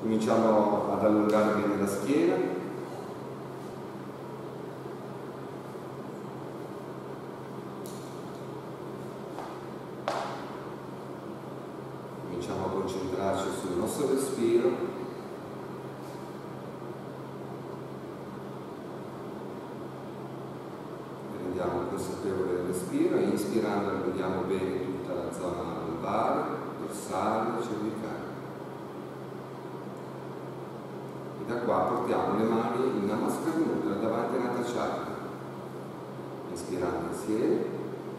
Cominciamo ad allungare bene la schiena. Cominciamo a concentrarci sul nostro respiro. Rendiamo consapevole del respiro e inspirando allunghiamo bene tutta la zona lombare, dorsale, cervicale. Da qua portiamo le mani in Namaskar Mudra davanti a Nata Chakra. Inspirando insieme.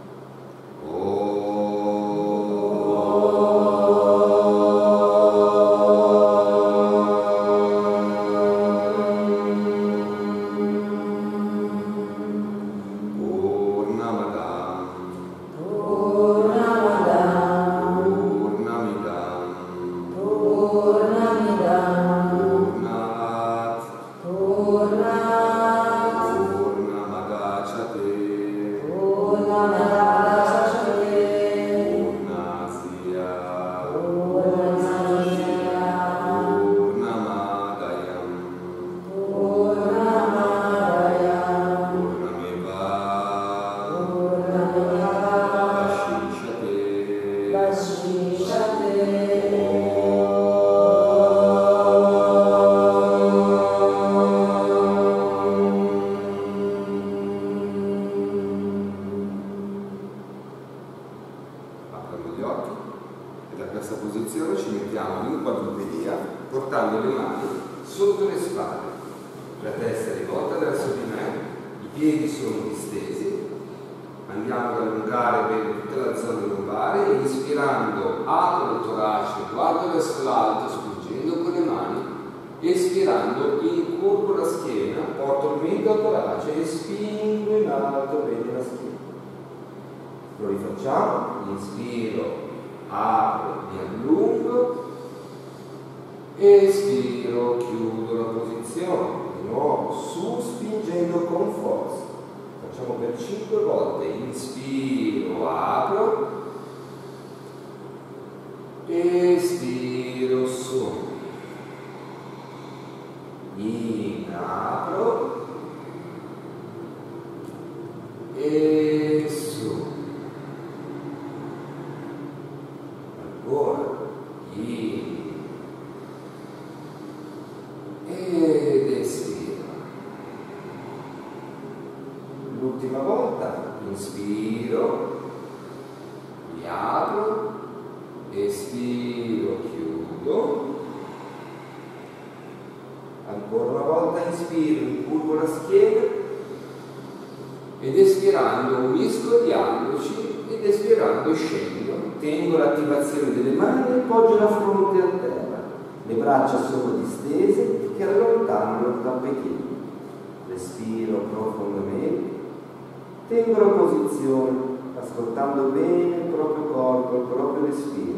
Tengo la posizione, ascoltando bene il proprio corpo, il proprio respiro.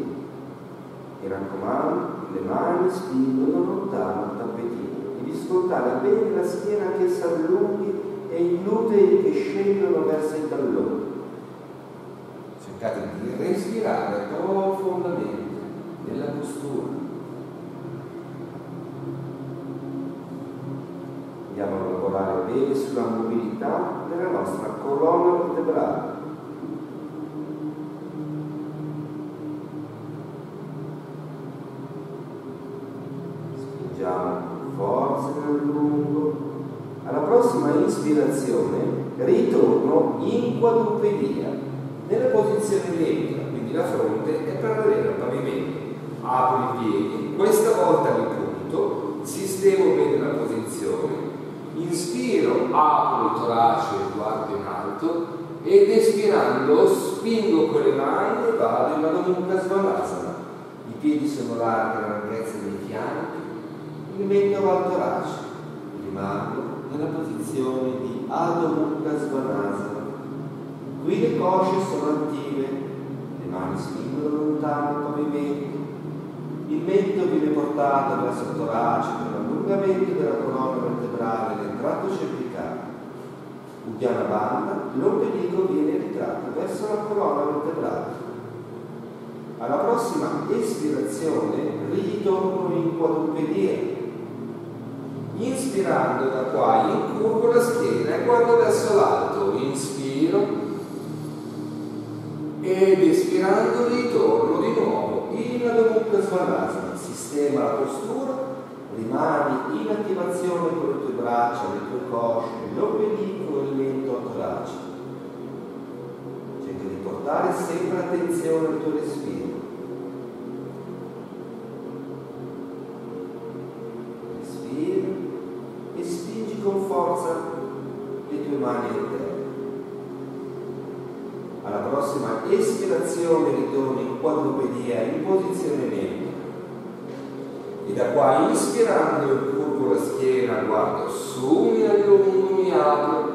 Mi raccomando, le mani spingono lontano dal tappetino. Devi ascoltare bene la schiena che si allunghi e i glutei che scendono verso i talloni. Cercate di respirare profondamente nella postura. Andiamo a lavorare bene sulla mobilità della nostra colonna vertebrale. Spingiamo con forza nel lungo. Alla prossima ispirazione ritorno in quadrupedia, nella posizione neutra, quindi la fronte è parallela al pavimento. Apro i piedi, questa volta li punto, sistemo bene la posizione. Inspiro, apro il torace e guardo in alto ed espirando spingo con le mani e vado in Adho Mukha Svanasana. I piedi sono larghi alla larghezza dei fianchi, mi metto al torace, rimango nella posizione di Adho Mukha Svanasana. Qui le cosce sono attive, le mani spingono lontano dal pavimento, il mento viene portato verso il torace con l'allungamento della colonna vertebrale del tratto cervicale. Uddiyana Bandha, l'ombelico viene ritratto verso la colonna vertebrale. Alla prossima espirazione ritorno in quadrupedia. Inspirando da qua, incurvo la schiena e guardo verso l'alto, inspiro ed espirando ritorno di nuovo in Adho Mukha Svanasana. Sistema la postura, rimani in attivazione con le tue braccia, le tue cosce, l'ombelico e il mento al torace. Cerca di portare sempre attenzione al tuo respiro. E spingi con forza le tue mani a terra. Alla prossima espirazione ritorni in quadrupedia in posizione neutra. E da qua, inspirando, incurvo la schiena, guardo su, mi allungo, mi apro.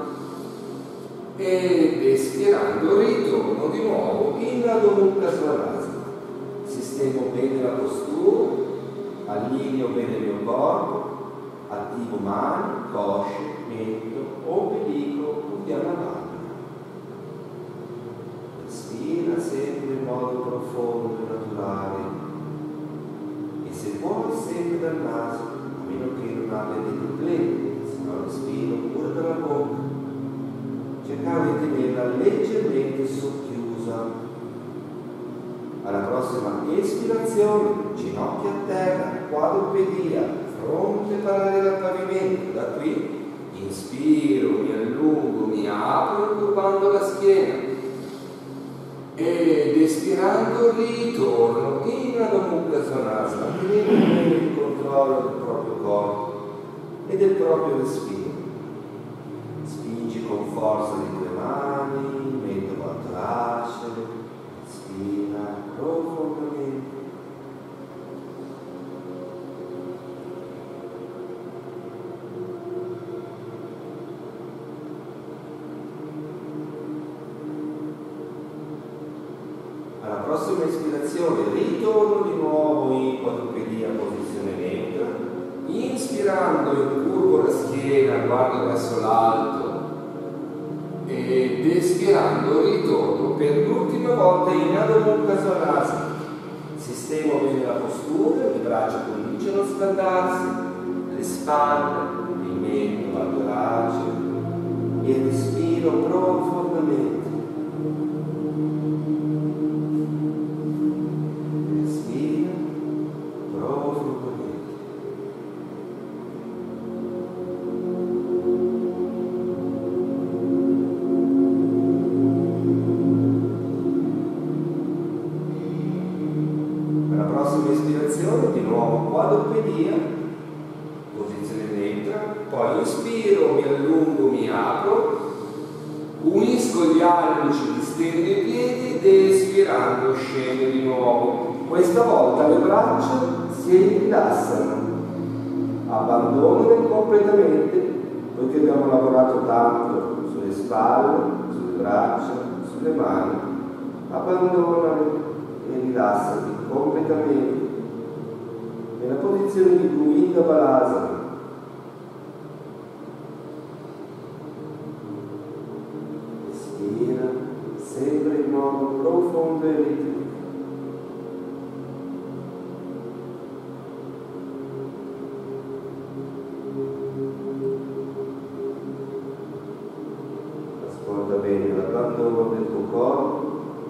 Ed espirando ritorno di nuovo in Adho Mukha Svanasana. Sistemo bene la postura, allineo bene il mio corpo, attivo mani, cosce, mento, ombelico, Uddiyana Bandha. Respira sempre in modo profondo e naturale e se puoi sempre dal naso, a meno che non abbia dei problemi, se no respiro pure dalla bocca. Cercare di tenerla leggermente socchiusa. Alla prossima espirazione, ginocchia a terra, quadrupedia, fronte parallela al pavimento. Da qui inspiro, mi allungo, mi apro incurvando la schiena ed espirando ritorno in Adho Mukha Svanasana, tenendo il controllo del proprio corpo e del proprio respiro. Spingi con forza le tue mani, mento al torace, respira profondamente. Alla prossima ispirazione ritorno di nuovo in quadrupedia, posizione neutra. Inspirando incurvo la schiena, guardo verso l'alto ed espirando ritorno per l'ultima volta in Adho Mukha Svanasana. Sistemo bene la postura, le braccia cominciano a scaldarsi, le spalle, il mento al torace e respiro profondamente. Respira profondamente. Ispirazione, di nuovo quadrupedia, posizione neutra, poi inspiro, mi allungo, mi apro, unisco gli alluci, distendo i piedi ed espirando scendo di nuovo. Questa volta le braccia si rilassano, abbandonano completamente, poiché abbiamo lavorato tanto sulle spalle, sulle braccia, sulle mani, abbandonano e rilassati completamente nella posizione di Govinda Balasana. Respira sempre in modo profondo e ritmico. Ascolta bene l'abbandono del tuo corpo.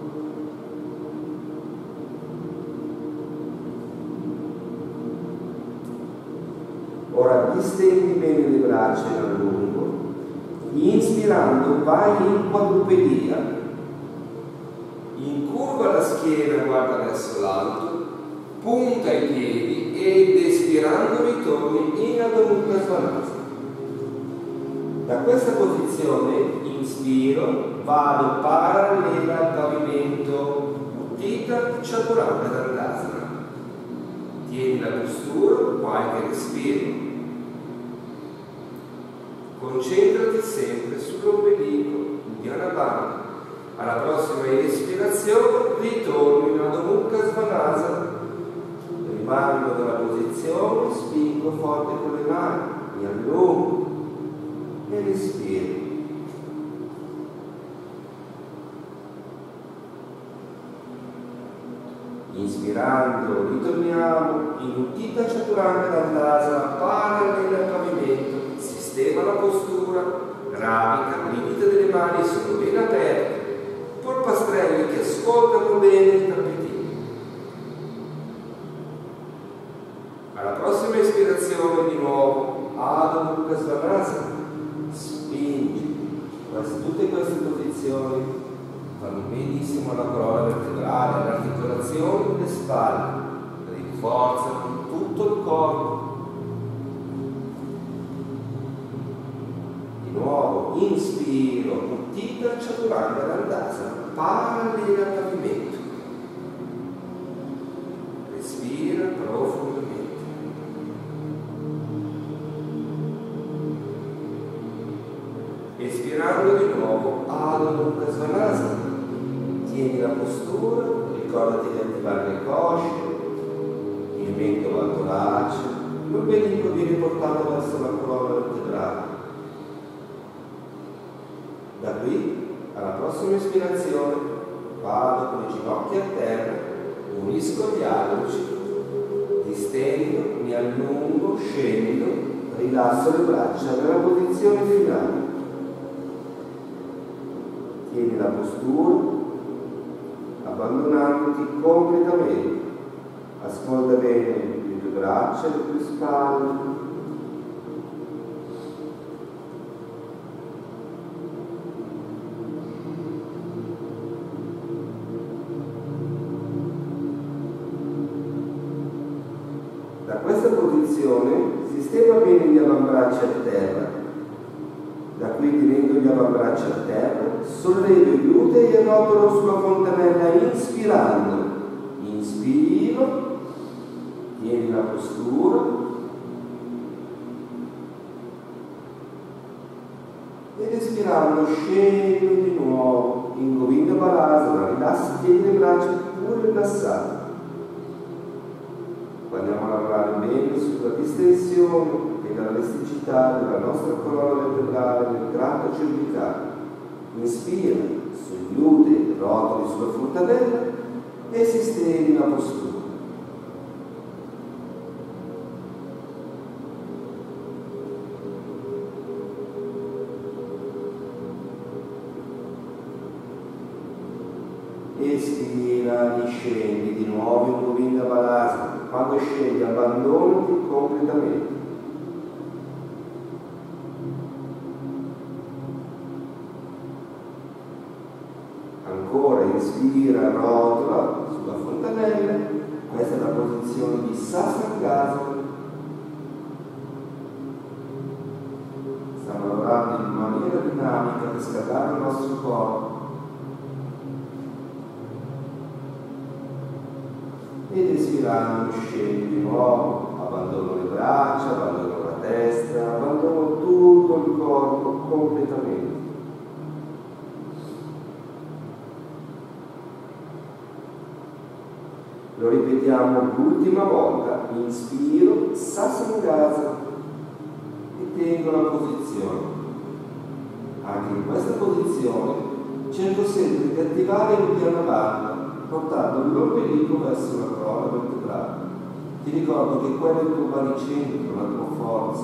Ora distendi bene le braccia in allungo, inspirando vai in quadrupedia, incurva la schiena, guarda verso l'alto, punta i piedi ed espirando ritorni in Adho Mukha Svanasana. Da questa posizione inspiro, vado parallela al pavimento, Uttita Chaturanga Dandasana. Tieni la postura, qualche respiro. Concentrati sempre sull'ombelico, Uddiyana Bandha. Alla prossima espirazione ritorno in Adho Mukha Svanasana. Rimango dalla posizione, spingo forte con le mani, mi allungo e respiro. Inspira Inspirando, ritorniamo in Utthita Chaturanga Dandasana, parallela al pavimento, sistema la postura, radica, le dita delle mani sono ben aperte, polpastrelli che ascoltano bene il tappetino. Alla prossima ispirazione di nuovo, Adho Mukha Svanasana, spingi, tutte queste posizioni fanno benissimo alla colonna vertebrale, alle articolazioni delle spalle, rinforzano tutto il corpo. Di nuovo, inspiro, Utthita Chaturanga Dandasana, parallela al pavimento. Respira profondamente. Espirando di nuovo, Adho Mukha Svanasana. Tieni la postura, ricordati di attivare le cosce, il mento al torace, l'ombelico viene portato verso la colonna vertebrale. Da qui, alla prossima ispirazione, vado con le ginocchia a terra, unisco gli alluci, distendo, mi allungo, scendo, rilasso le braccia nella posizione finale. Tieni la postura, abbandonandoti completamente. Ascolta bene le tue braccia, le tue spalle. Da questa posizione sistema bene gli avambracci a terra. Da qui tenendo gli avambracci a terra, sollevo i glutei e rotolo sulla fontanella inspirando. Inspiro, tieni la postura ed espirando scendo di nuovo in Govinda Balasana, rilassa, tieni le braccia pure rilassate. Andiamo a lavorare bene sulla distensione e l'elasticità della nostra colonna vertebrale nel tratto cervicale. Inspira sui glutei, rotoli sulla fontanella e sistemi la postura. Espira, riscendi di nuovo in Govinda Balasana. Quando scendi, abbandonati completamente. Ancora inspira, rotola sulla fontanella. Questa è la posizione di Sasangasana. Stiamo lavorando in maniera dinamica per scaldare il nostro corpo. Ed espirando scendo di nuovo, abbandono le braccia, abbandono la testa, abbandono tutto il corpo completamente. Lo ripetiamo l'ultima volta, inspiro, Sasangasana e tengo la posizione. Anche in questa posizione cerco sempre di attivare il piano banda, portando l'ombelico verso la colonna vertebrale. Ti ricordo che quello è il tuo baricentro, la tua forza.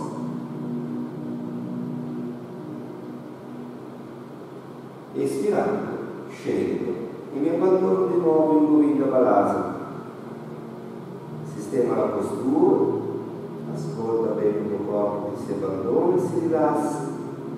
Espirando, scendo e mi abbandono di nuovo in Govinda Balasana. Sistema la postura, ascolta bene il tuo corpo che si abbandona e si rilassa.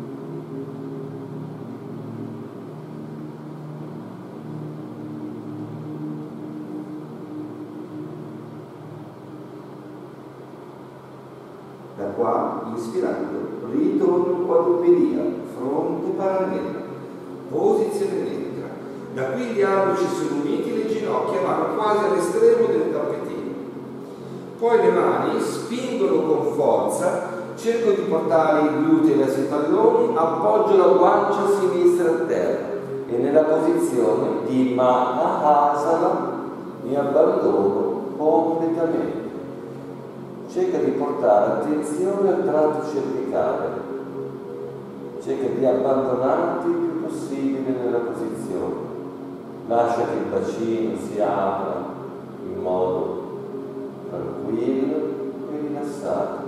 Da qua, inspirando, ritorno in quadrupedia, fronte parallela, posizione neutra. Da qui gli alluci sono uniti, le ginocchia vanno quasi all'estremo del tappetino. Poi le mani spingono con forza, cerco di portare i glutei verso i talloni, appoggio la guancia sinistra a terra e nella posizione di Mahasana mi abbandono completamente. Cerca di portare attenzione al tratto cervicale, cerca di abbandonarti il più possibile nella posizione, lascia che il bacino si apra in modo tranquillo e rilassato.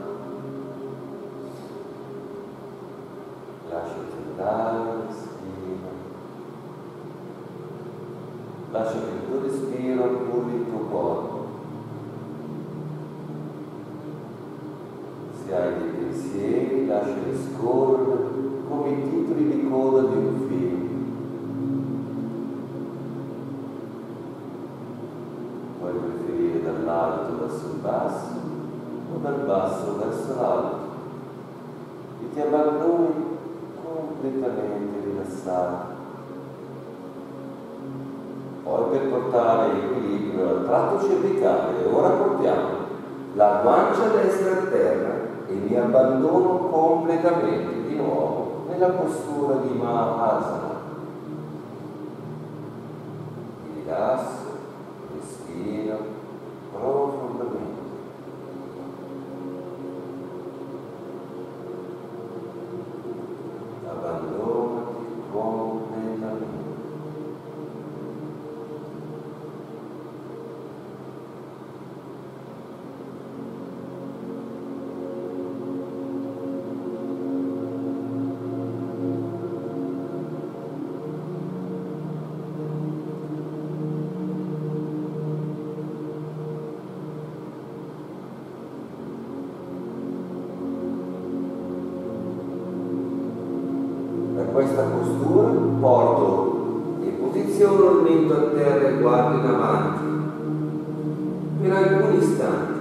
Lasciati andare, respira. Lascia che il tuo respiro accuri il tuo corpo. Se hai dei pensieri, lasciali scorrere come i titoli di coda di un film. Puoi preferire dall'alto verso il basso o dal basso verso l'alto e ti abbandoni completamente rilassato. Poi, per portare equilibrio al tratto cervicale, ora portiamo la guancia destra a terra e mi abbandono completamente di nuovo nella postura di Mahasana. Mi rilasso, respiro profondamente. Abbandonati completamente. Questa postura porto in posizione il mento a terra e guardo in avanti per alcuni istanti.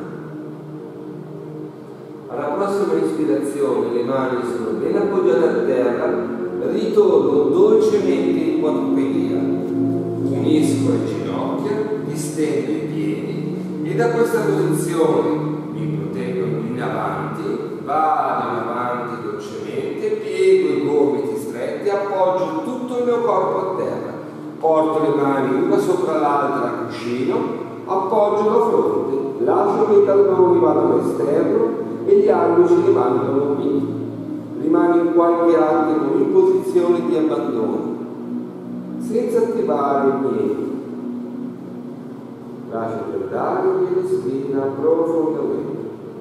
Alla prossima ispirazione le mani sono ben appoggiate a terra, ritorno dolcemente in quadrupedia, unisco le ginocchia, distendo i piedi e da questa posizione mi proteggo in avanti, vado in avanti dolcemente, piego i gomiti e appoggio tutto il mio corpo a terra, porto le mani una sopra l'altra al cuscino, appoggio la fronte, lascio che i talloni vadano all'esterno e gli alluci rimangono uniti. Rimani qualche attimo in posizione di abbandono, senza attivare niente. Lasciati andare e respira profondamente.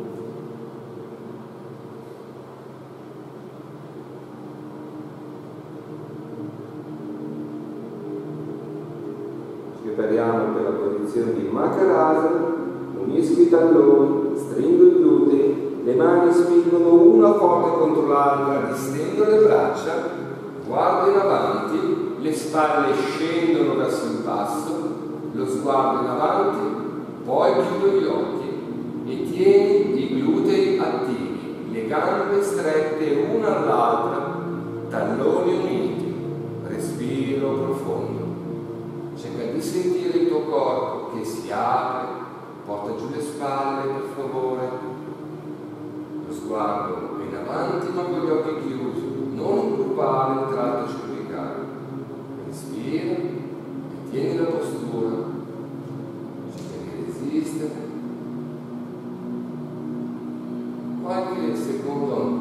Prepariamo per la posizione di Makarasana, unisco i talloni, stringo i glutei, le mani spingono una forte contro l'altra, distendo le braccia, guardo in avanti, le spalle scendono verso il basso, lo sguardo in avanti, poi chiudo gli occhi e tieni i glutei attivi, le gambe strette una all'altra, talloni uniti, respiro profondo. Cerca di sentire il tuo corpo che si apre, porta giù le spalle per favore, lo sguardo in avanti ma con gli occhi chiusi, non incurvare il tratto cervicale. Respira e tieni la postura, cerca di resistere, qualche secondo ancora.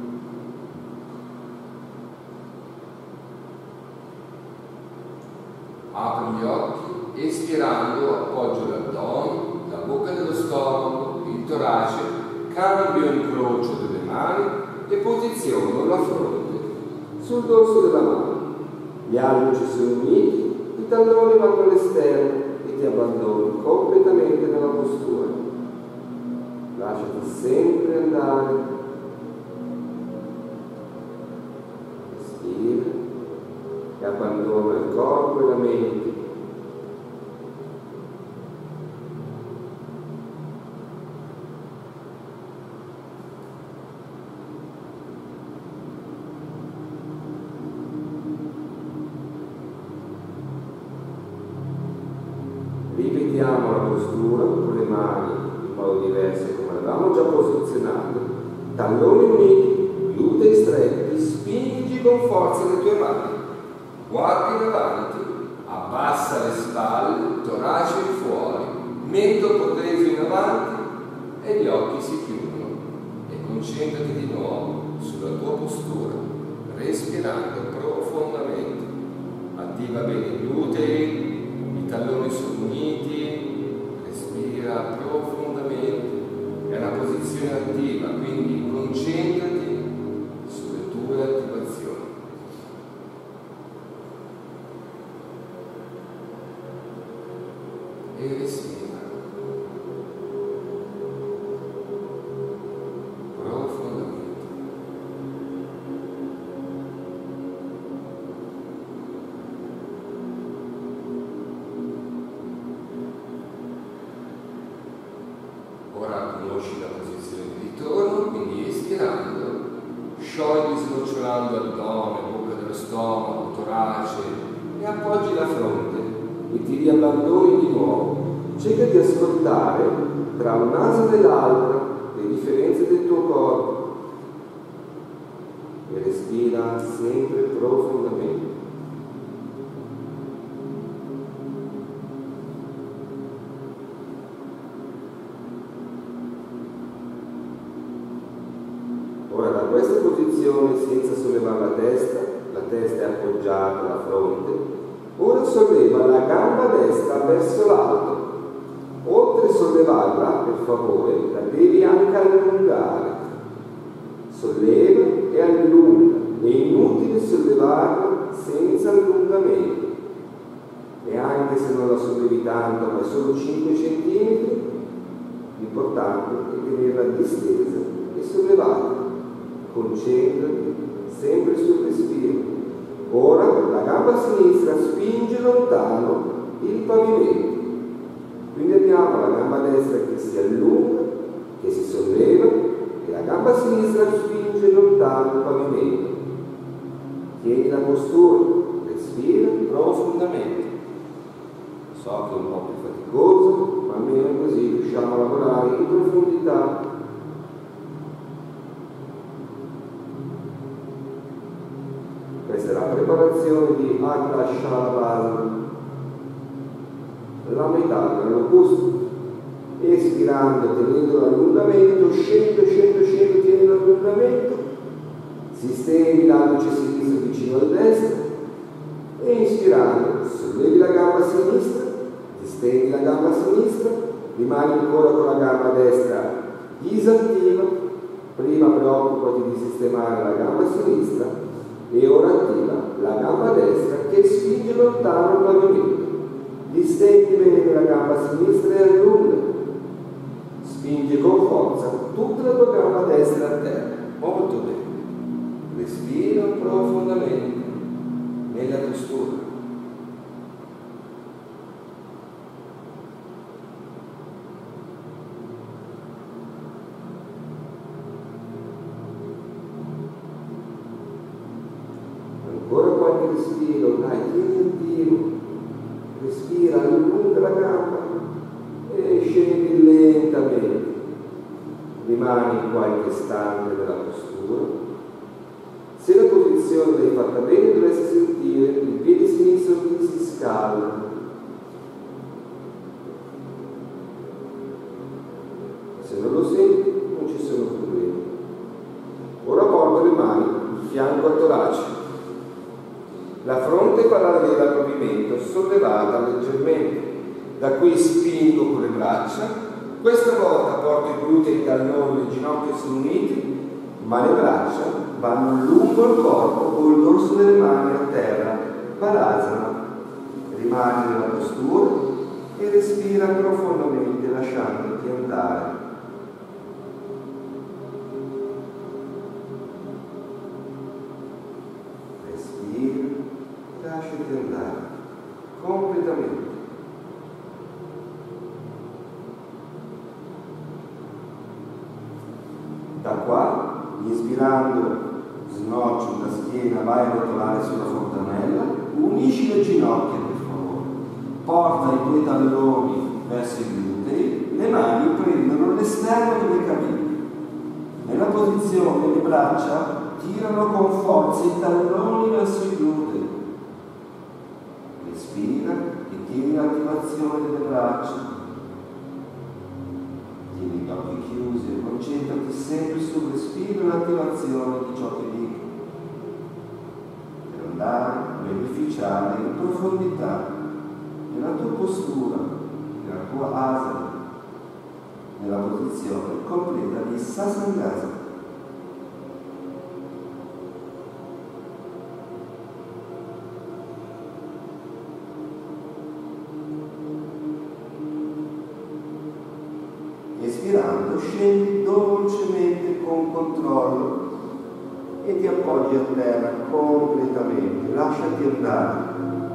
Apro gli occhi, espirando appoggio l'addome, la bocca dello stomaco, il torace, cambio incrocio delle mani e posiziono la fronte sul dorso della mano. Gli alluci sono uniti, i talloni vanno all'esterno e ti abbandoni completamente nella postura. Lasciati sempre andare. Respira e abbandona il corpo e la mente. Ripetiamo la postura con le mani in modo diverso come l'avevamo già posizionato, talloni uniti, glutei stretti, spingi con forza le tue mani. Guardi in avanti, abbassa le spalle, torace fuori, mento proteso in avanti e gli occhi si chiudono. E concentrati di nuovo sulla tua postura, respirando profondamente. Attiva bene i glutei, i talloni sono uniti, respira. respira profondamente, è una posizione attiva, quindi concentrati sulle tue attivazioni. E respira profondamente. Ora conosci la posizione di ritorno, quindi espirando, sciogli snocciolando l'addome, bocca dello stomaco, torace e appoggi la fronte e ti riabbandoni di nuovo. Cerca di ascoltare tra un'asa e l'altra le differenze del tuo corpo e respira sempre profondamente. Ora da questa posizione, senza sollevare la testa è appoggiata alla fronte, ora solleva la gamba destra verso l'alto. Oltre a sollevarla, per favore, la devi anche allungare. Solleva e allunga. È inutile sollevarla senza allungamento. E anche se non la sollevi tanto, ma solo 5 cm, l'importante è tenerla distesa e sollevata. Concentrati sempre sul respiro. Ora la gamba sinistra spinge lontano il pavimento. Quindi abbiamo la gamba destra che si allunga, che si solleva, e la gamba sinistra spinge lontano il pavimento. Tieni la postura, respira profondamente. So che è un po' più faticoso, ma almeno così riusciamo a lavorare in profondità. Questa è la preparazione di Adha Shalabhasana, la metà della locusta. Espirando, tenendo l'allungamento, scendo, tieni l'allungamento, sistemi l'alluce sinistro vicino al destro e inspirando, sollevi la gamba sinistra, distendi la gamba sinistra, rimani ancora con la gamba destra disattiva, prima preoccupati di sistemare la gamba sinistra e ora attiva la gamba destra che spinge lontano il pavimento. Distendi bene la gamba sinistra e allunga. Spingi con forza tutta la tua gamba destra a terra. Molto bene. Respira profondamente nella postura. Ancora qualche respiro, dai, tieni attivo. Respira, allunga la gamba e scendi lentamente. Rimani qualche istante nella postura. Se la posizione l'hai fatta bene, dovresti sentire il piede sinistro che si scalda. Se non lo senti, non ci sono problemi. Ora porto le mani di fianco al torace. La fronte parallela al pavimento, sollevata leggermente. Da qui spingo con le braccia. Questa volta porto i glutei, i talloni, le ginocchia sono uniti, ma le braccia vanno lungo il corpo con il dorso delle mani a terra. Balasana. Rimani nella postura e respira profondamente lasciandoti andare. Respira. Lasciati andare completamente. Da qua, inspirando, snocci la schiena, vai a rotolare sulla fontanella, unisci le ginocchia per favore, porta i tuoi talloni verso i glutei, le mani prendono l'esterno delle caviglie. Nella posizione le braccia tirano con forza i talloni verso i glutei. Respira e tieni l'attivazione delle braccia. Tieni gli occhi chiusi e concentrati sempre sul respiro e l'attivazione di ciò che dico. Per andare a beneficiare in profondità nella tua postura, nella tua asana, nella posizione completa di Sasangasa. Espirando, scendi dolcemente con controllo e ti appoggi a terra completamente, lasciati andare.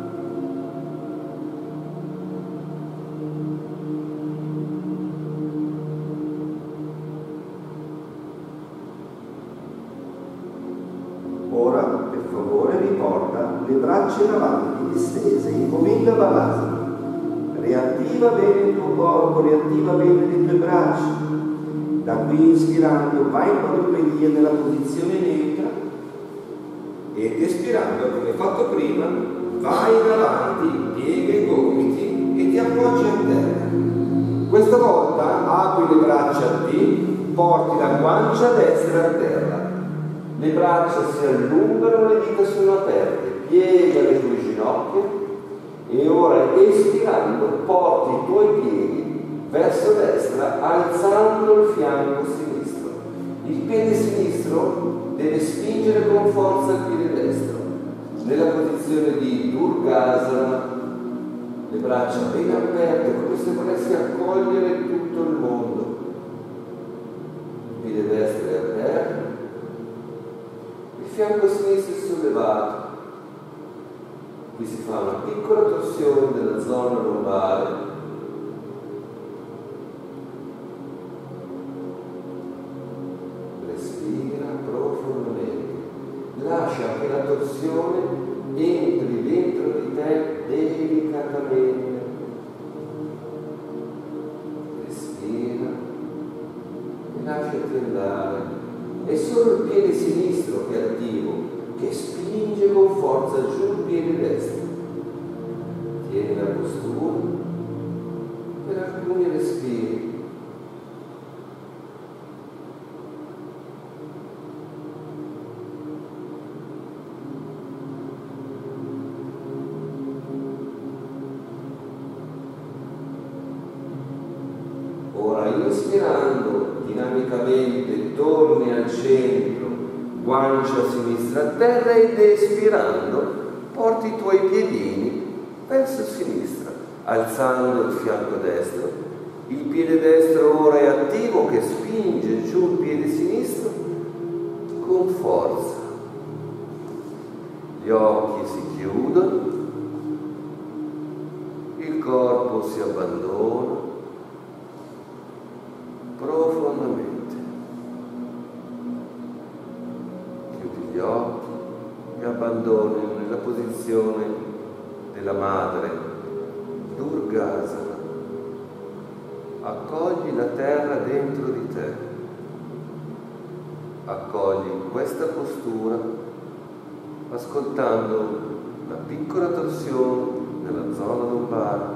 Ora, per favore, riporta le braccia in avanti, distese, in Govinda Balasana. Riattiva bene il tuo corpo, riattiva bene le tue braccia. Da qui inspirando vai in quadrupedia nella posizione neutra ed espirando, come fatto prima, vai in avanti, piega i gomiti e ti appoggi a terra. Questa volta apri le braccia a T, porti la guancia destra a terra. Le braccia si allungano, le dita sono aperte, piega le tue ginocchia. E ora, espirando, porti i tuoi piedi verso destra, alzando il fianco sinistro. Il piede sinistro deve spingere con forza il piede destro. Nella posizione di Durgasana, le braccia ben aperte, come se volessi accogliere tutto il mondo. Il piede destro è aperto, il fianco sinistro è sollevato. Qui si fa una piccola torsione della zona lombare. Respira profondamente. Lascia che la torsione entri dentro di te delicatamente. Respira e lasciati andare. È solo il piede sinistro che è attivo, che spinge con forza giù il piede destro. Tieni la postura per alcuni respiri. Ora, inspirando dinamicamente, torni al centro, guancia sinistra a terra, ed espirando porti i tuoi piedini verso sinistra, alzando il fianco destro. Il piede destro ora è attivo, che spinge giù il piede sinistro con forza. Gli occhi si chiudono, il corpo si abbandona profondamente. Chiudi gli occhi e abbandoni nella posizione della madre, Durgasana. Accogli la terra dentro di te. Accogli questa postura ascoltando una piccola torsione nella zona lombare.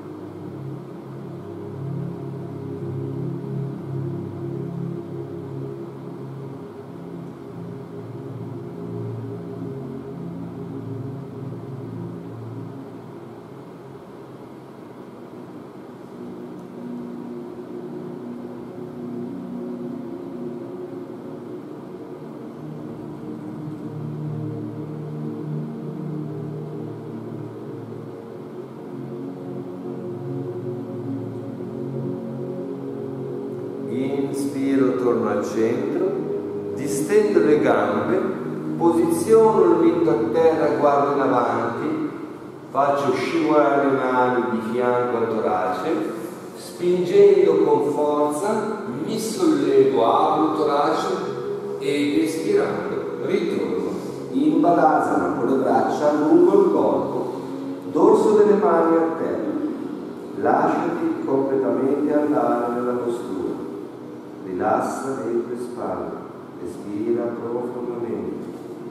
Inspiro, torno al centro, distendo le gambe, posiziono il mento a terra, guardo in avanti, faccio scivolare le mani di fianco al torace, spingendo con forza, mi sollevo, apro il torace ed espirando ritorno in Balasana con le braccia lungo il corpo, dorso delle mani a terra. Lasciati completamente andare nella postura. Rilassa le tue spalle, respira profondamente.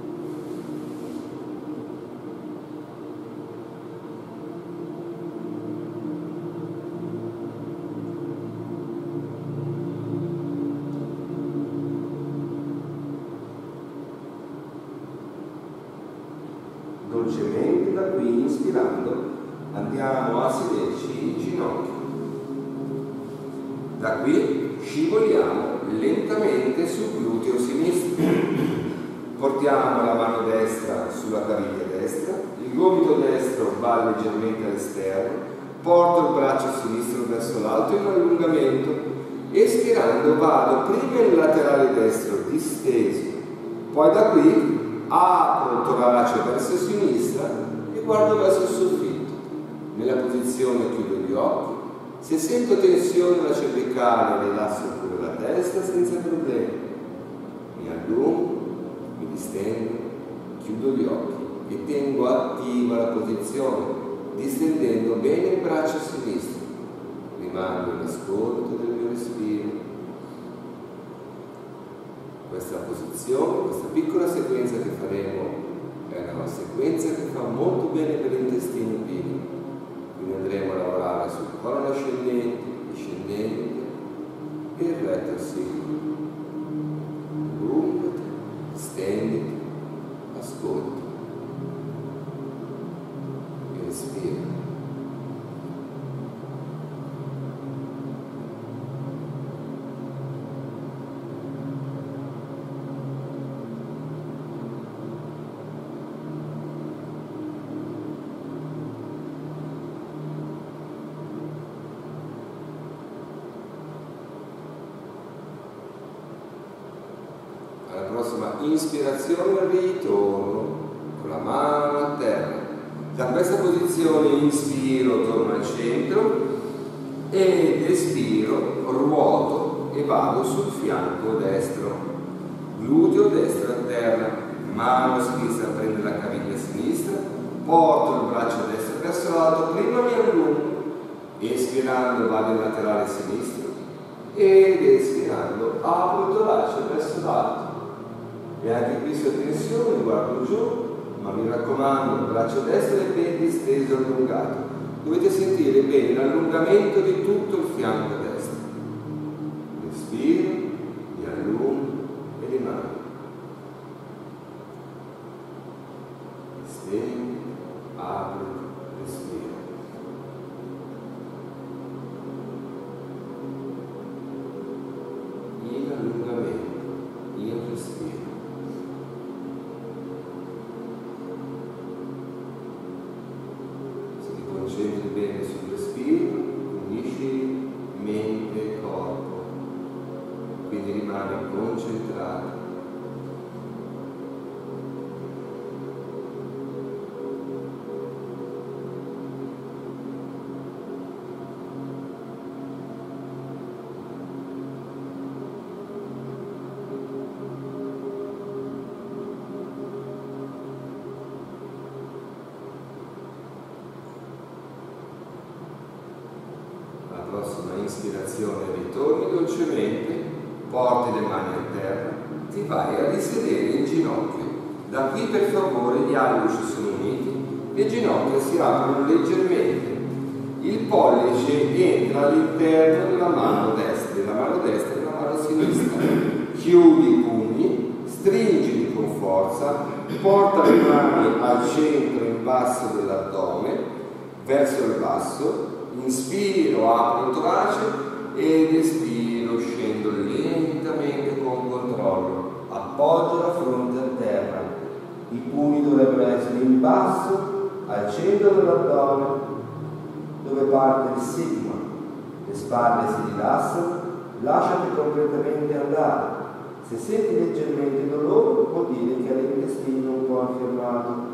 Dolcemente da qui, inspirando, andiamo a sederci in ginocchio. Da qui scivoliamo lentamente sul gluteo sinistro. Portiamo la mano destra sulla caviglia destra, il gomito destro va leggermente all'esterno, porto il braccio sinistro verso l'alto in allungamento, espirando vado prima nel laterale destro disteso, poi da qui apro il torace verso sinistra e guardo verso il soffitto. Nella posizione chiudo gli occhi. Se sento tensione alla cervicale rilasso pure la testa senza problemi. Mi allungo, mi distendo, chiudo gli occhi e tengo attiva la posizione, distendendo bene il braccio sinistro. Rimango in ascolto del mio respiro. Questa posizione, questa piccola sequenza che faremo è una sequenza che fa molto bene per l'intestino bilico. Quindi andremo a lavorare sul colon ascendente, discendente e il retto singolo. Allungati, stenditi, ascolta e respira. Inspirazione, ritorno con la mano a terra. Da questa posizione inspiro, torno al centro ed espiro, ruoto e vado sul fianco destro. Gluteo destro a terra, mano sinistra prende la caviglia sinistra, porto il braccio destro verso l'alto, prima mi allungo, espirando vado in laterale sinistro ed espirando apro il torace verso l'alto. E anche qui su tensione, guardo giù, ma mi raccomando, il braccio destro è ben disteso e allungato. Dovete sentire bene l'allungamento di tutto il fianco destro. Respiro, mi allungo e rimango. Stendo, apro, respiro. In allungamento, in respiro. Concentri bene sul respiro, unisci mente e corpo, quindi rimani concentrato. Ispirazione, ritorni dolcemente, porti le mani a terra, ti vai a risedere in ginocchio. Da qui per favore gli alluci sono uniti, le ginocchia si aprono leggermente, il pollice entra all'interno della mano destra e la mano sinistra. Chiudi i pugni, stringili con forza, porta le mani al centro in basso dell'addome, verso il basso. Inspiro, apro il torace ed espiro, scendo lentamente con controllo. Appoggio la fronte a terra. I pugni dovrebbero essere in basso, al centro dell'addome, dove parte il sigma. Le spalle si rilassano, lasciati completamente andare. Se senti leggermente dolore, vuol dire che hai l'intestino un po' infiammato.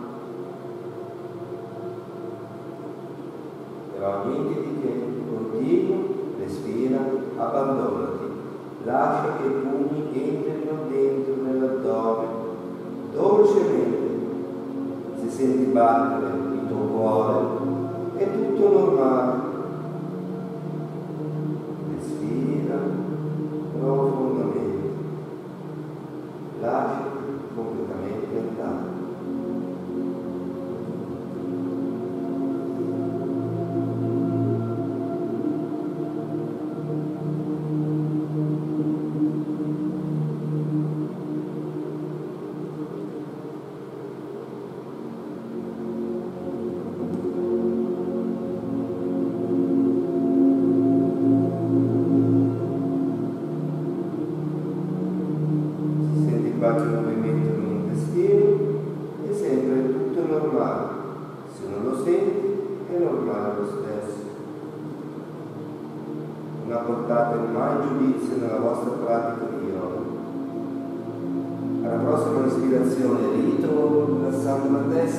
Però niente di che, continua, respira, abbandonati, lascia che i pugni entrino dentro nell'addome, dolcemente. Se senti battere il tuo cuore, è tutto normale. Respira profondamente, lasciati completamente andare. muscolati in movimento nell'intestino e sempre tutto è normale. Se non lo senti è normale lo stesso. Non apportate mai giudizio nella vostra pratica di yoga. Alla prossima ispirazione ritorno rilassando la testa,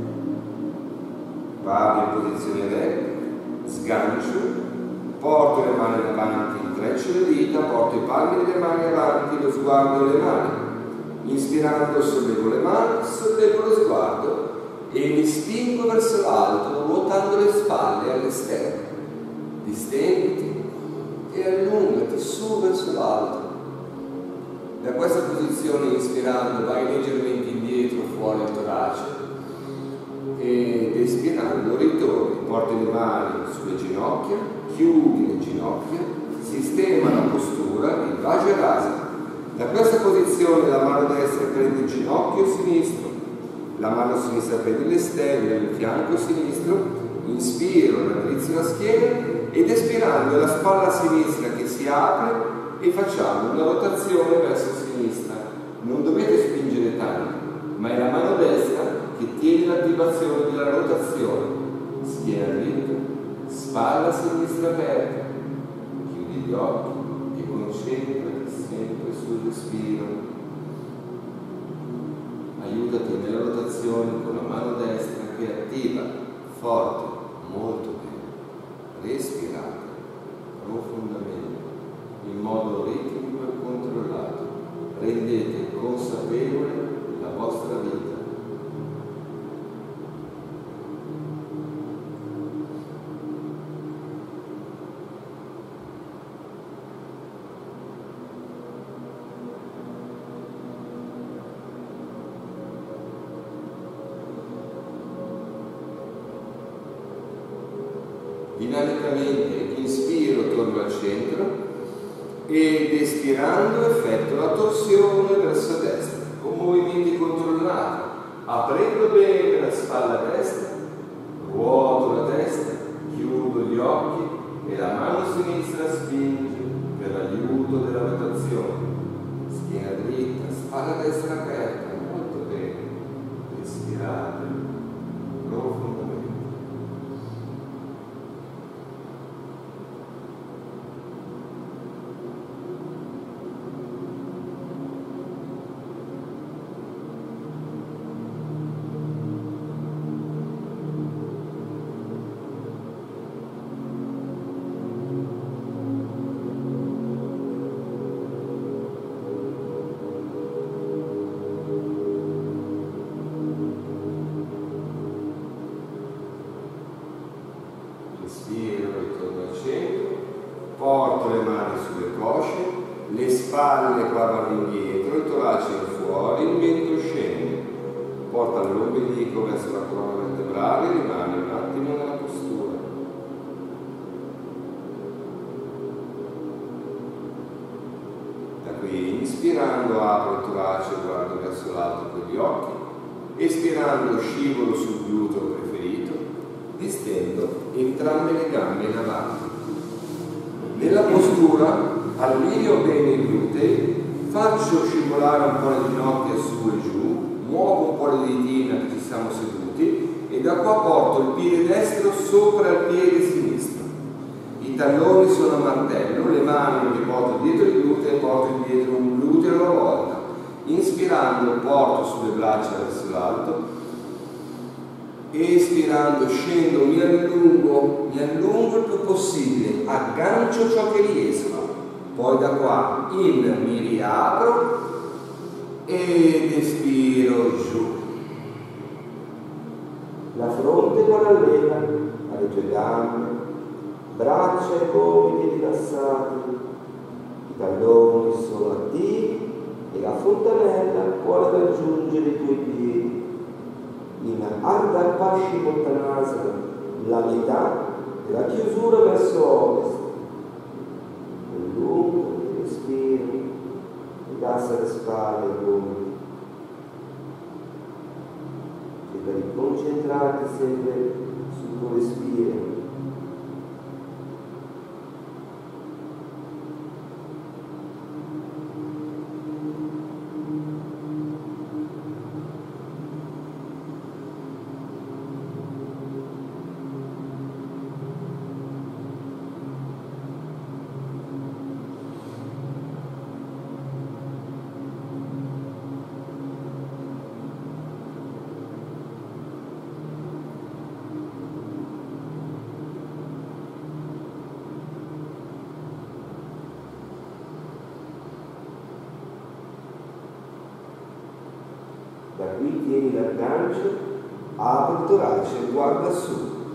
vado in posizione retta, sgancio, porto le mani davanti, intreccio le dita, porto i palmi delle mani avanti, lo sguardo e le mani. Inspirando sollevo le mani, sollevo lo sguardo e mi spingo verso l'alto, ruotando le spalle all'esterno. Distenditi e allungati su verso l'alto. Da questa posizione, inspirando, vai leggermente indietro fuori il torace ed espirando ritorni, porti le mani sulle ginocchia, chiudi le ginocchia, sistema la postura, il Vajrasana. Da questa posizione la mano destra prende il ginocchio sinistro, la mano sinistra prende le stelle, il fianco sinistro, inspiro, raddrizzo la schiena ed espirando la spalla sinistra che si apre e facciamo una rotazione verso sinistra. Non dovete spingere tanto, ma è la mano destra che tiene l'attivazione della rotazione. Schiena dritta, spalla sinistra aperta, chiudi gli occhi e concentrati sempre sul respiro. Aiutati nella rotazione con la mano destra che attiva, forte, molto bene. Respirate profondamente, in modo ritmico e controllato. Rendete consapevole la vostra vita. Dinamicamente inspiro, torno al centro ed espirando effettuo la torsione verso destra con movimenti controllati, aprendo bene la spalla destra, ruoto la testa, chiudo gli occhi e la mano sinistra spinge per l'aiuto della rotazione. Schiena dritta, spalla destra aperta, molto bene. Respirate profondamente. Inspiro, ritorno al centro, porto le mani sulle cosce, le spalle qua vanno indietro, il torace in fuori, il mento scende, porta l'ombelico verso la colonna vertebrale, rimane un attimo nella postura. Da qui inspirando apro il torace, guardo verso l'alto con gli occhi, espirando scivolo sul gluteo preferito, distendo entrambe le gambe in avanti. Nella postura allineo bene i glutei, faccio scivolare un po' le ginocchia su e giù, muovo un po' le ditine che ci siamo seduti e da qua porto il piede destro sopra il piede sinistro. I talloni sono a martello, le mani le porto dietro i glutei e porto indietro un gluteo alla volta. Inspirando porto sulle braccia verso l'alto, espirando scendo, mi allungo il più possibile, aggancio ciò che riesco, poi da qua mi riapro ed espiro giù. La fronte parallela alle tue gambe, braccia e gomiti rilassati, i talloni sono attivi e la fontanella può raggiungere i tuoi piedi. In Ardha Paschimottanasana, la metà della chiusura verso ovest. Allunga il respiro, rilassa le spalle e i gomiti. Cerca di concentrarti sempre sul tuo respiro. Da qui tieni l'aggancio, apri il torace e guarda su.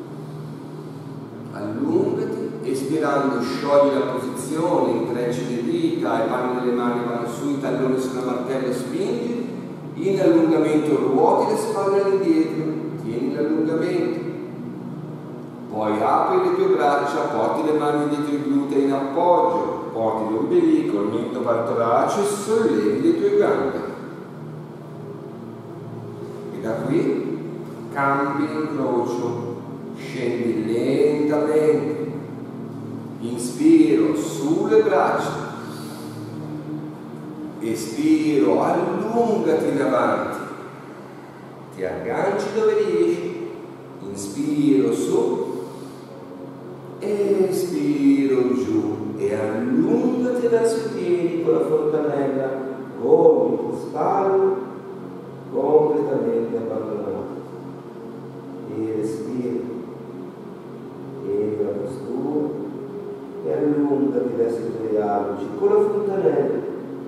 Allungati, espirando sciogli la posizione, intrecci le dita, i palmi delle mani vanno su, i talloni sulla martella, spingi. In allungamento ruoti le spalle all'indietro, tieni l'allungamento. Poi apri le tue braccia, porti le mani dietro i glutei in appoggio, porti l'ombelico, il mento per torace, sollevi le tue gambe. E da qui cambi l'incrocio, scendi lentamente. Inspiro sulle braccia. Espiro, allungati in avanti. Ti agganci dove riesci. Inspiro su. Espiro giù e allungati verso i piedi con la fontanella, gomiti, spalle completamente abbandonate. E respira, piega la postura e allungati verso i tuoi alluci con la fontanella.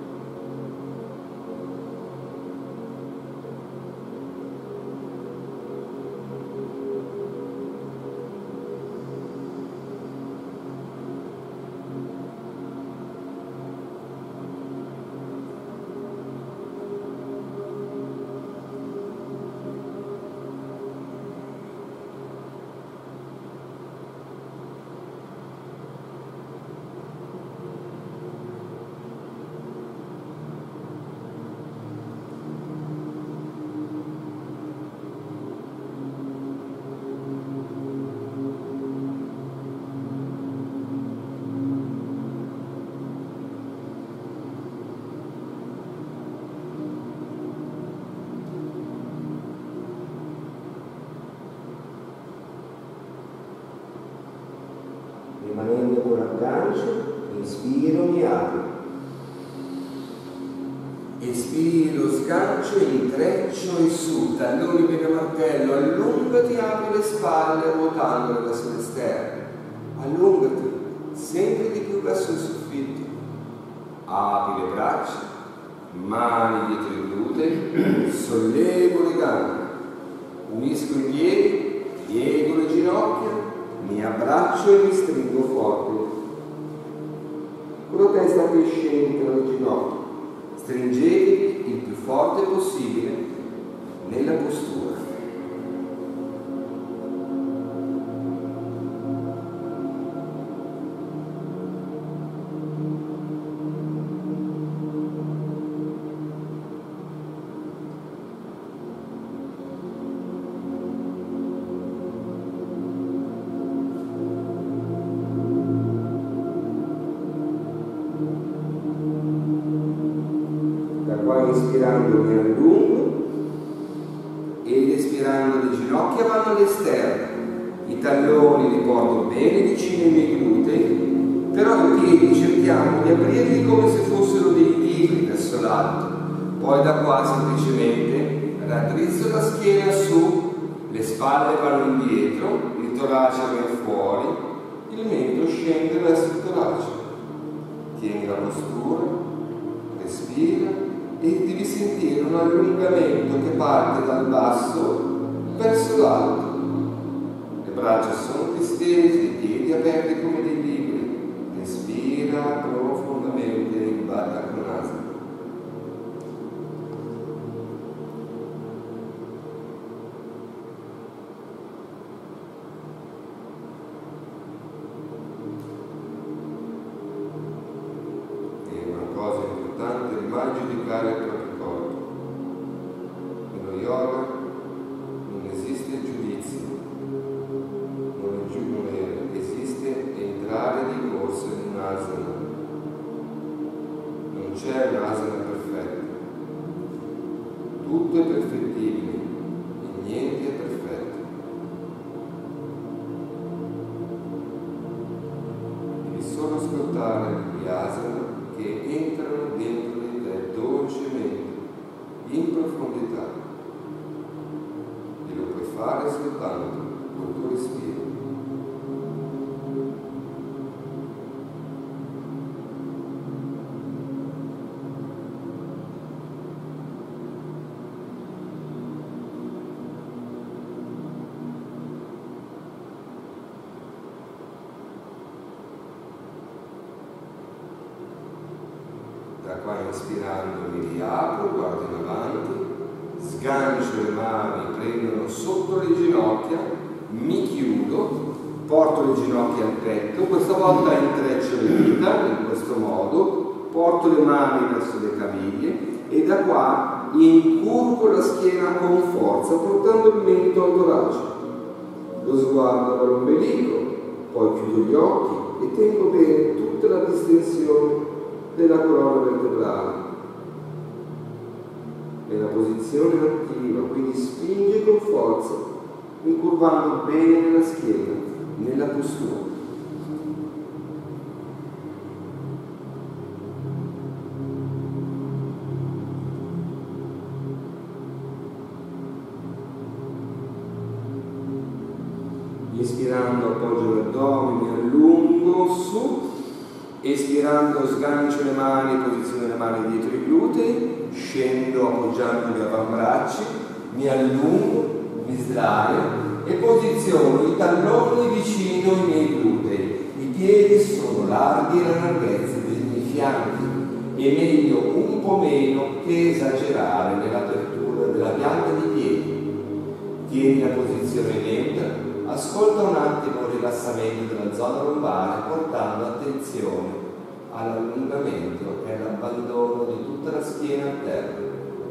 Rimanendo con l'aggancio, inspiro, mi apro. Espiro, sgancio, intreccio e su, talloni per il martello, allungati, apri le spalle ruotandole verso l'esterno. Allungati, sempre di più verso il soffitto. Apri le braccia, mani dietro i glutei, sollevo le gambe, unisco i piedi, piego le ginocchia, mi abbraccio e mi stringo forte. Con la testa che scende dalle ginocchia, stringetevi il più forte possibile nella postura. Inspirando mi allungo ed espirando le ginocchia vanno all'esterno, i talloni li porto bene vicino ai miei glutei, però i piedi cerchiamo di aprirli come se fossero dei tigri verso l'alto. Poi da qua semplicemente raddrizzo la schiena su, le spalle vanno indietro, il torace va fuori, il mento scende verso il torace. Tieni la postura, respira e devi sentire un allungamento che parte dal basso verso l'alto. Le braccia sono distese, i piedi aperti come dei libri. Respira profondamente in Baddha Konasana. Mai giudicare il proprio corpo. Nello yoga non esiste giudizio, non esiste entrare di corsa in un'asana, non c'è un'asana perfetta, tutto è perfettibile e niente è perfetto. Devi solo ascoltare gli asana che entrano dentro dolcemente, in profondità, e lo puoi fare soltanto col tuo respiro. qua inspirando mi riapro, guardo in avanti, sgancio le mani, prendono sotto le ginocchia, mi chiudo, porto le ginocchia al petto, questa volta intreccio le dita in questo modo, porto le mani verso le caviglie e da qua incurvo la schiena con forza, portando il mento al torace. Lo sguardo all'ombelico, poi chiudo gli occhi e tengo bene tutta la distensione della colonna vertebrale. Nella posizione attiva, quindi spinge con forza, incurvando bene la schiena nella postura. Inspirando appoggio l'addome, mi allungo su, espirando sgancio le mani, posiziono le mani dietro i glutei, scendo appoggiando gli avambracci, mi allungo, mi sdraio e posiziono i talloni vicino ai miei glutei. I piedi sono larghi e la larghezza dei miei fianchi. È meglio un po' meno che esagerare nell'apertura della pianta di piedi. Tieni la posizione neutra. Ascolta un attimo il rilassamento della zona lombare, portando attenzione all'allungamento e all'abbandono di tutta la schiena a terra.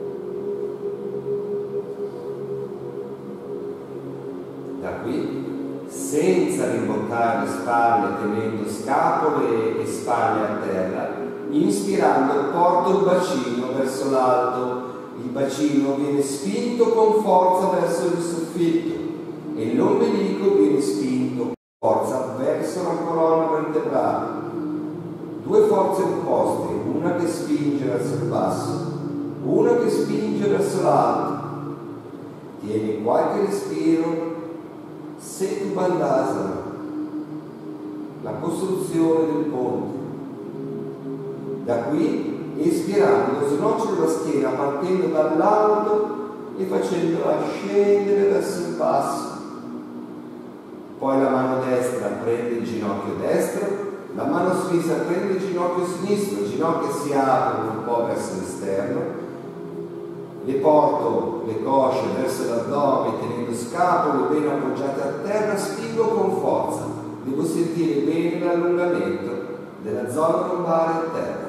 Da qui, senza rimboccare le spalle, tenendo scapole e spalle a terra, inspirando porto il bacino verso l'alto. Il bacino viene spinto con forza verso il soffitto e l'ombelico viene spinto con forza verso la colonna vertebrale. Due forze opposte, una che spinge verso il basso, una che spinge verso l'alto. Tieni qualche respiro, Setubandhasana, la costruzione del ponte. Da qui, espirando, snocciolo la schiena partendo dall'alto e facendola scendere verso il basso. Poi la mano destra prende il ginocchio destro, la mano sinistra prende il ginocchio sinistro, le ginocchia si aprono un po' verso l'esterno, le porto le cosce verso l'addome tenendo scapole ben appoggiate a terra, spingo con forza, devo sentire bene l'allungamento della zona lombare a terra.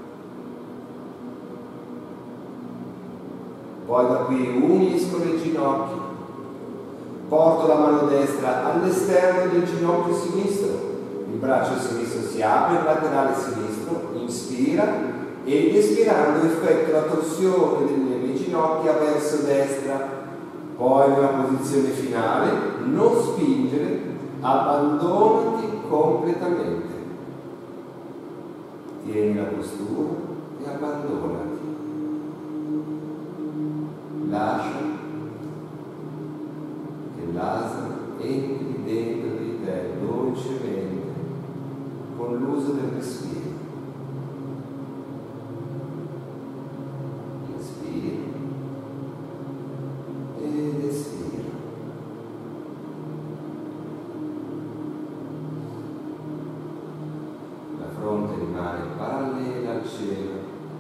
Poi da qui unisco le ginocchia, porto la mano destra all'esterno del ginocchio sinistro, il braccio sinistro si apre, il laterale sinistro, inspira ed espirando effettua la torsione delle ginocchia verso destra. Poi nella posizione finale, non spingere, abbandonati completamente. Tieni la postura e abbandonati. Lascia che l'asana entri dentro di te dolcemente con l'uso del respiro. Inspira ed espira. La fronte rimane parallela al cielo.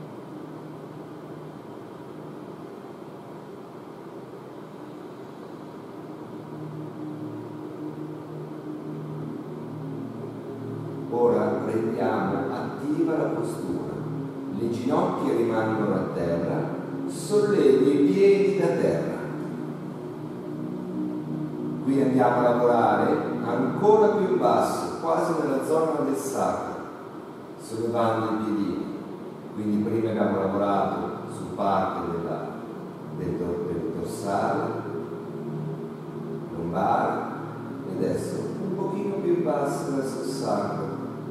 Ora rendiamo attiva la postura, le ginocchia rimangono a terra, sollevo i piedi da terra. Qui andiamo a lavorare ancora più in basso, quasi nella zona del sacro, sollevando i piedini. Quindi prima abbiamo lavorato su parte del dorsale, lombare, e adesso un pochino più in basso verso il sacro.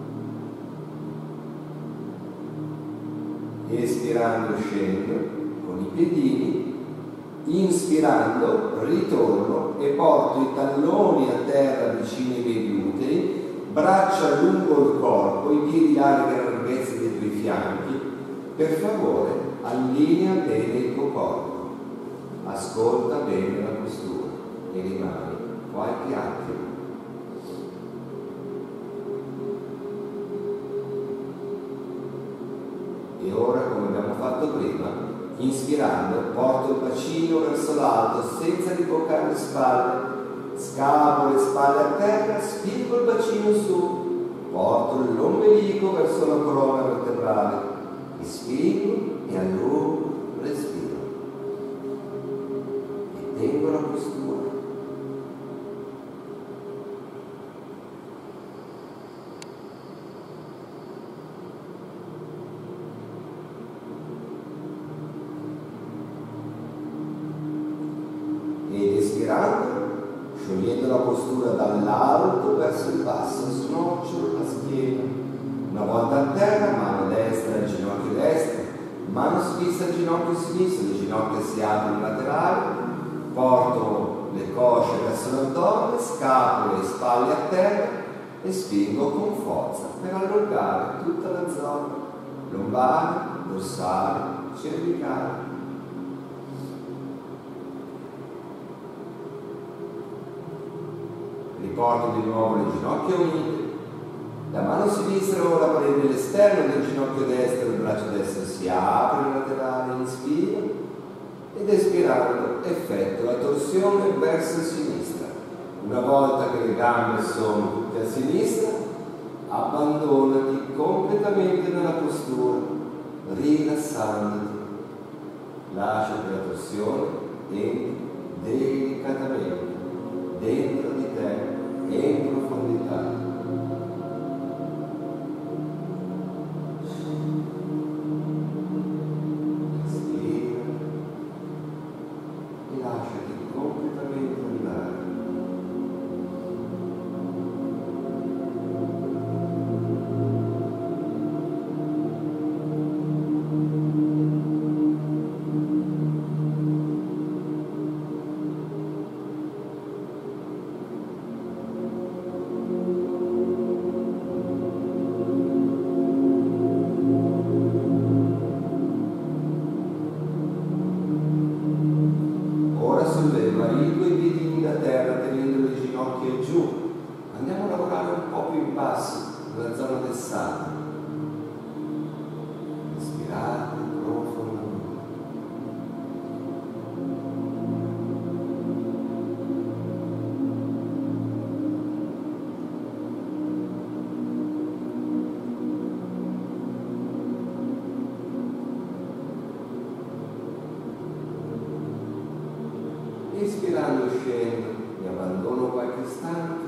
Espirando scendo con i piedini, inspirando ritorno e porto i talloni a terra vicino ai miei glutei, braccia lungo il corpo, i piedi larghi alla larghezza dei tuoi fianchi. Per favore allinea bene il tuo corpo, ascolta bene la postura e rimani qualche attimo. E ora ora, come abbiamo fatto prima, inspirando, porto il bacino verso l'alto senza riboccare le spalle, scavo le spalle a terra, spingo il bacino su, porto l'ombelico verso la colonna vertebrale, mi spingo e allungo, respiro e tengo la postura. Ed espirando, sciogliendo la postura dall'alto verso il basso, snocciolo la schiena. Una volta a terra, mano destra al ginocchio destro, mano sinistra al ginocchio sinistro, le ginocchia si aprono laterali, porto le cosce verso l'addome, scapole e spalle a terra e spingo con forza per allungare tutta la zona lombare, dorsale, cervicale. Riporto di nuovo le ginocchia unite, la mano sinistra ora prende l'esterno del ginocchio destro, il braccio destro si apre in laterale, inspira ed espirando effettua la torsione verso sinistra. Una volta che le gambe sono tutte a sinistra, abbandonati completamente nella postura, rilassandoti. Lasciati la torsione e delicatamente dentro di te e in profondità. Respira e lasciati completamente andare. Solleva i due piedini da terra tenendo le ginocchia giù. Andiamo a lavorare un po' più in basso, nella zona del sacro. Respirate profondamente. Ispirando scendo, mi abbandono qualche istante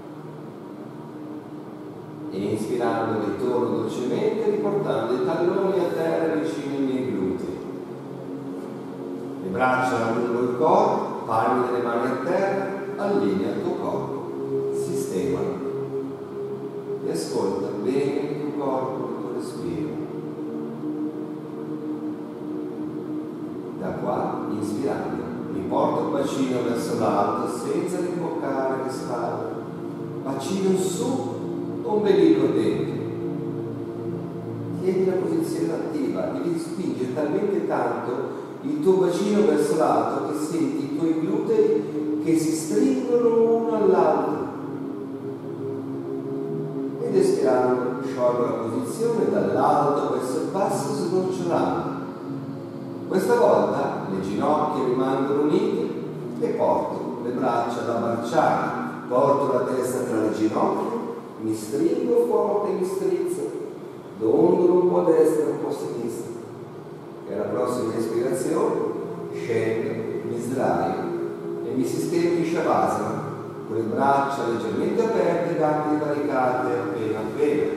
e inspirando ritorno dolcemente riportando i talloni a terra vicino ai miei glutei. Le braccia lungo il corpo, palme delle mani a terra, allinea il tuo corpo, sistemalo e ascolta bene il tuo corpo, il tuo respiro. Da qua, inspirando, riporto il bacino verso l'alto senza rimboccare le spalle. Bacino su, ombelico dentro. Tieni la posizione attiva, devi spingere talmente tanto il tuo bacino verso l'alto che senti i tuoi glutei che si stringono uno all'altro. Ed espirando, sciolgo la posizione dall'alto verso il basso, snocciolando. Questa volta le ginocchia rimangono unite e porto le braccia ad abbracciare, porto la testa tra le ginocchia, mi stringo forte e mi strizzo, dondolo un po' a destra e un po' a sinistra. E alla prossima ispirazione scendo, mi sdraio e mi sistemo in Shavasana con le braccia leggermente aperte, gambe divaricate appena appena.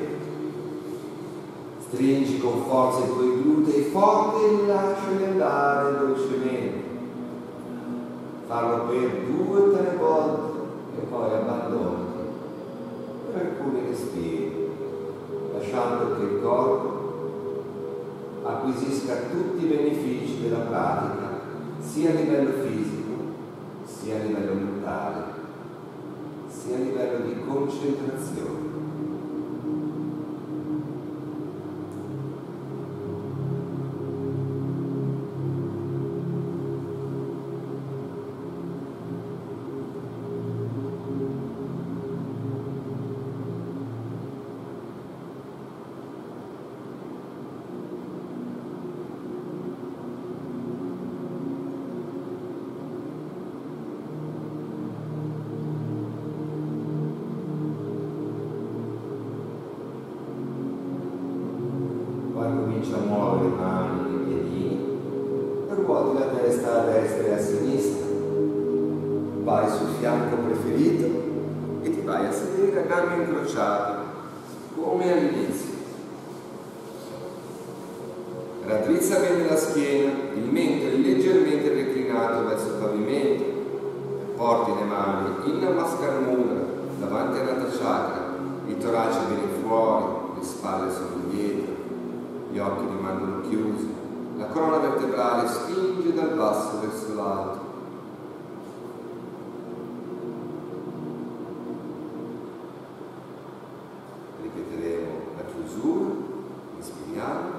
Stringi con forza i tuoi glutei forti e lasciali andare dolcemente. Farlo per 2 o 3 volte e poi abbandonati per alcuni respiri, lasciando che il corpo acquisisca tutti i benefici della pratica, sia a livello fisico, sia a livello mentale, sia a livello di concentrazione. a destra e a sinistra. Vai sul fianco preferito e ti vai a sedere a gambe incrociate, come all'inizio. Raddrizza bene la schiena, il mento è leggermente reclinato verso il pavimento. Porti le mani in Namaskar Mudra davanti alla chakra, il torace viene fuori, le spalle sono dietro, gli occhi rimangono chiusi, la colonna vertebrale spinge dal basso verso l'alto. Ripeteremo la chiusura, inspiriamo.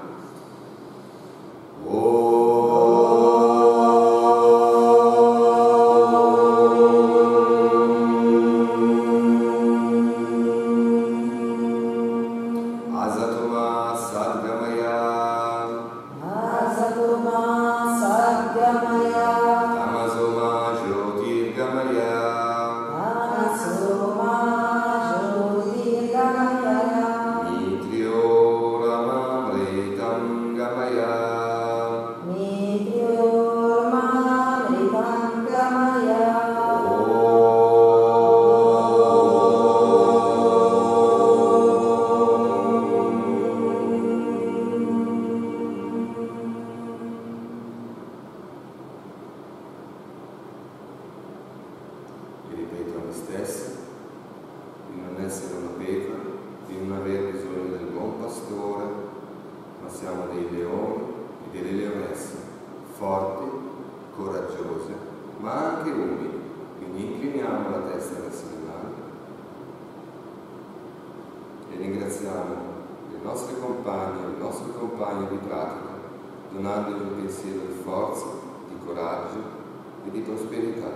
Ringraziamo le nostre compagne e i nostri compagni di pratica, donandogli un pensiero di forza, di coraggio e di prosperità.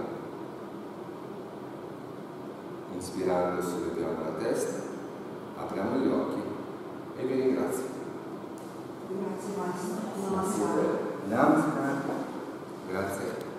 Inspirando solleviamo la testa, apriamo gli occhi e vi ringrazio. Grazie Maestro. Namaskar. Namaskar. Grazie.